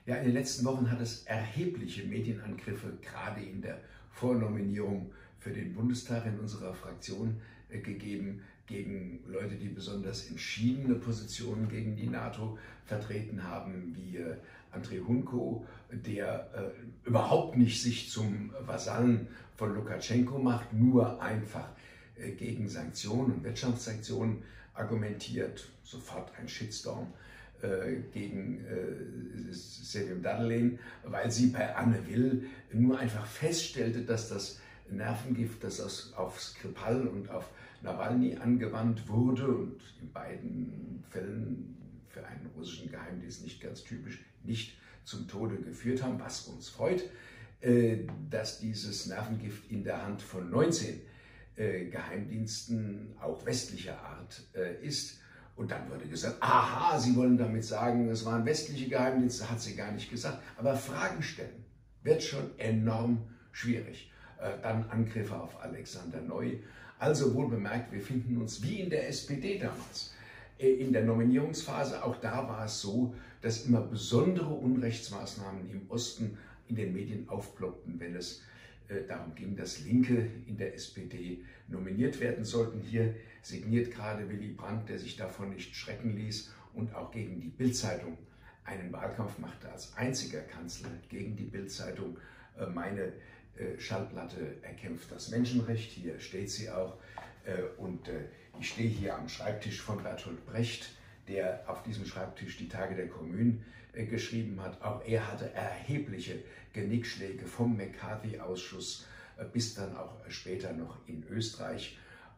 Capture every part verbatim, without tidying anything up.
Ja, in den letzten Wochen hat es erhebliche Medienangriffe, gerade in der Vornominierung für den Bundestag in unserer Fraktion äh, gegeben, gegen Leute, die besonders entschiedene Positionen gegen die NATO vertreten haben, wie äh, Andrei Hunko, der äh, überhaupt nicht sich zum Vasallen von Lukaschenko macht, nur einfach äh, gegen Sanktionen und Wirtschaftssanktionen argumentiert, sofort ein Shitstorm gegen äh, Sevim Dadelen, weil sie bei Anne Will nur einfach feststellte, dass das Nervengift, das aus, auf Skripal und auf Nawalny angewandt wurde und in beiden Fällen für einen russischen Geheimdienst nicht ganz typisch, nicht zum Tode geführt haben, was uns freut, äh, dass dieses Nervengift in der Hand von neunzehn äh, Geheimdiensten auch westlicher Art äh, ist. Und dann wurde gesagt, aha, Sie wollen damit sagen, es waren westliche Geheimdienste, hat sie gar nicht gesagt. Aber Fragen stellen wird schon enorm schwierig. Dann Angriffe auf Alexander Neu. Also wohl bemerkt, wir finden uns wie in der S P D damals. In der Nominierungsphase, auch da war es so, dass immer besondere Unrechtsmaßnahmen im Osten in den Medien aufploppten, wenn es darum ging, dass Linke in der S P D nominiert werden sollten. Hier signiert gerade Willy Brandt, der sich davon nicht schrecken ließ und auch gegen die Bild-Zeitung einen Wahlkampf machte als einziger Kanzler gegen die Bild-Zeitung. Meine Schallplatte erkämpft das Menschenrecht, hier steht sie auch. Und ich stehe hier am Schreibtisch von Bertolt Brecht, der auf diesem Schreibtisch die Tage der Kommunen geschrieben hat. Auch er hatte erhebliche Genickschläge vom McCarthy-Ausschuss bis dann auch später noch in Österreich.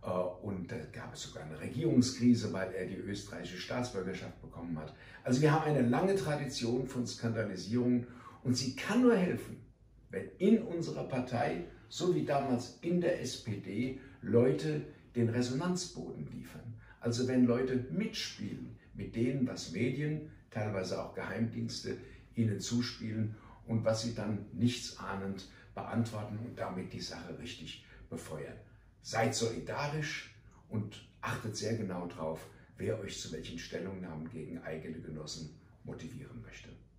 Und da gab es sogar eine Regierungskrise, weil er die österreichische Staatsbürgerschaft bekommen hat. Also wir haben eine lange Tradition von Skandalisierungen und sie kann nur helfen, wenn in unserer Partei, so wie damals in der S P D, Leute den Resonanzboden liefern. Also wenn Leute mitspielen mit denen, was Medien, teilweise auch Geheimdienste, ihnen zuspielen und was sie dann nichtsahnend beantworten und damit die Sache richtig befeuern. Seid solidarisch und achtet sehr genau drauf, wer euch zu welchen Stellungnahmen gegen eigene Genossen motivieren möchte.